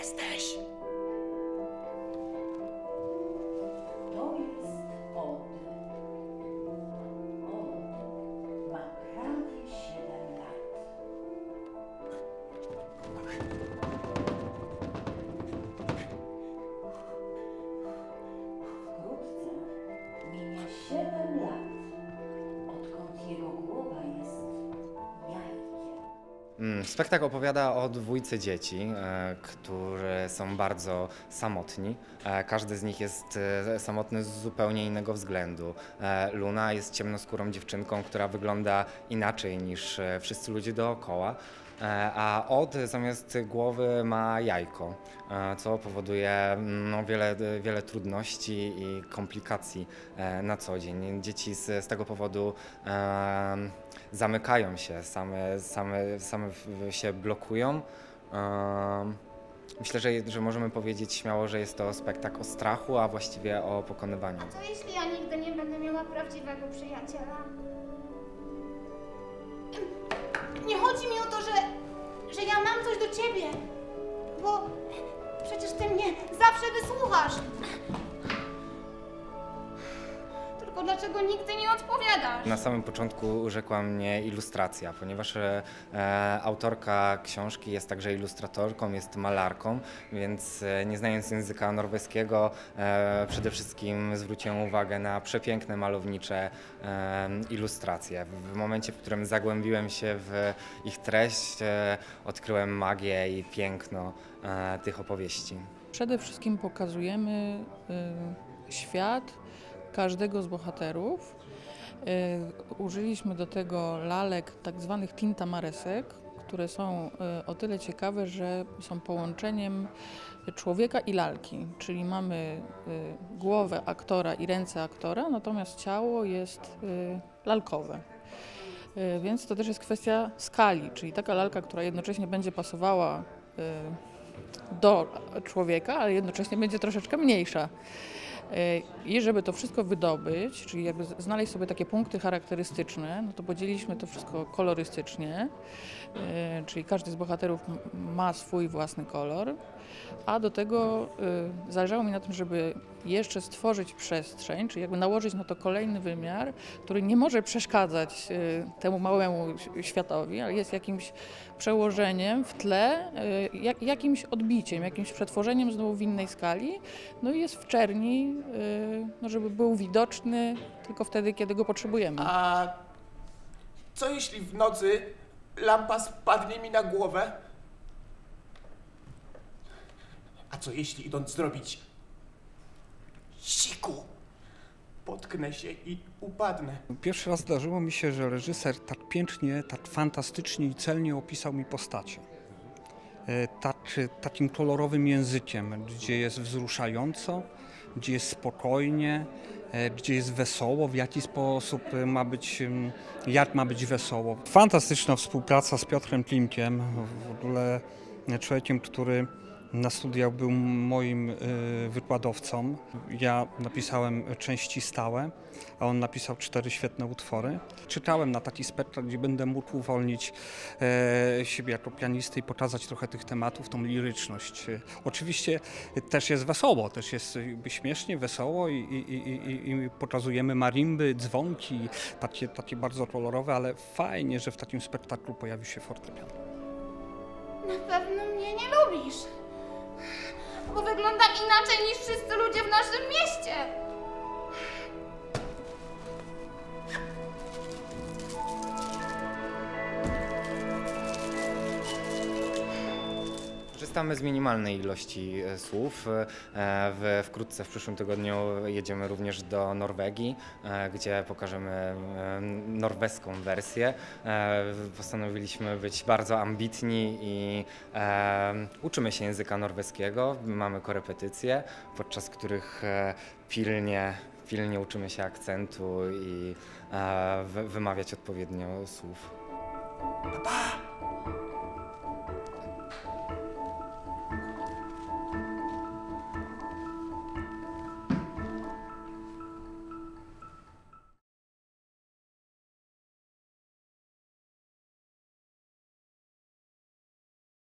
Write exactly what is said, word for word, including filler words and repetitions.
jesteś? To jest Od. Od ma prawie siedem lat. Wkrótce minie siedem lat, odkąd jego głowa jest jajkiem. Mm, Spektakl opowiada o dwójce dzieci, e, którzy są bardzo samotni. E, każdy z nich jest e, samotny z zupełnie innego względu. E, Luna jest ciemnoskórą dziewczynką, która wygląda inaczej niż e, wszyscy ludzie dookoła. E, A Od zamiast głowy ma jajko, e, co powoduje no, wiele, wiele trudności i komplikacji e, na co dzień. Dzieci z, z tego powodu e, zamykają się, same, same, same w- się blokują. E, Myślę, że, że możemy powiedzieć śmiało, że jest to spektakl o strachu, a właściwie o pokonywaniu. Co jeśli ja nigdy nie będę miała prawdziwego przyjaciela? Nie chodzi mi o to, że, że ja mam coś do ciebie, bo przecież ty mnie zawsze wysłuchasz. Tylko dlaczego nigdy nie odpowiadasz? Na samym początku urzekła mnie ilustracja, ponieważ e, e, autorka książki jest także ilustratorką, jest malarką, więc e, nie znając języka norweskiego e, przede wszystkim zwróciłem uwagę na przepiękne, malownicze e, ilustracje. W, w momencie, w którym zagłębiłem się w ich treść, e, odkryłem magię i piękno e, tych opowieści. Przede wszystkim pokazujemy y, świat każdego z bohaterów. Y, użyliśmy do tego lalek tak zwanych tintamaresek, które są y, o tyle ciekawe, że są połączeniem człowieka i lalki, czyli mamy y, głowę aktora i ręce aktora, natomiast ciało jest y, lalkowe. Y, więc to też jest kwestia skali, czyli taka lalka, która jednocześnie będzie pasowała y, do człowieka, ale jednocześnie będzie troszeczkę mniejsza. I żeby to wszystko wydobyć, czyli jakby znaleźć sobie takie punkty charakterystyczne, no to podzieliliśmy to wszystko kolorystycznie, czyli każdy z bohaterów ma swój własny kolor, a do tego zależało mi na tym, żeby jeszcze stworzyć przestrzeń, czyli jakby nałożyć na to kolejny wymiar, który nie może przeszkadzać temu małemu światowi, ale jest jakimś przełożeniem w tle, jak, jakimś odbiciem, jakimś przetworzeniem znowu w innej skali, no i jest w czerni, no żeby był widoczny tylko wtedy, kiedy go potrzebujemy. A co jeśli w nocy lampa spadnie mi na głowę? A co jeśli idąc zrobić siku, potknę się i upadnę? Pierwszy raz zdarzyło mi się, że reżyser tak pięknie, tak fantastycznie i celnie opisał mi postacie. E, Tak, takim kolorowym językiem, gdzie jest wzruszająco, gdzie jest spokojnie, e, gdzie jest wesoło, w jaki sposób ma być, m, jak ma być wesoło. Fantastyczna współpraca z Piotrem Klimkiem, w ogóle człowiekiem, który na studiach był moim y, wykładowcą. Ja napisałem części stałe, a on napisał cztery świetne utwory. Czytałem na taki spektakl, gdzie będę mógł uwolnić e, siebie jako pianisty i pokazać trochę tych tematów, tą liryczność. E, oczywiście też jest wesoło, też jest jakby śmiesznie, wesoło i, i, i, i, i pokazujemy marimby, dzwonki, takie, takie bardzo kolorowe, ale fajnie, że w takim spektaklu pojawi się fortepian. Na pewno mnie nie lubisz, bo wyglądam inaczej niż wszyscy ludzie w naszym mieście. Korzystamy z minimalnej ilości e, słów. E, W, wkrótce w przyszłym tygodniu jedziemy również do Norwegii, e, gdzie pokażemy e, norweską wersję. E, Postanowiliśmy być bardzo ambitni i e, uczymy się języka norweskiego. Mamy korepetycje, podczas których e, pilnie, pilnie uczymy się akcentu i e, wy- wymawiać odpowiednio słów. Pa!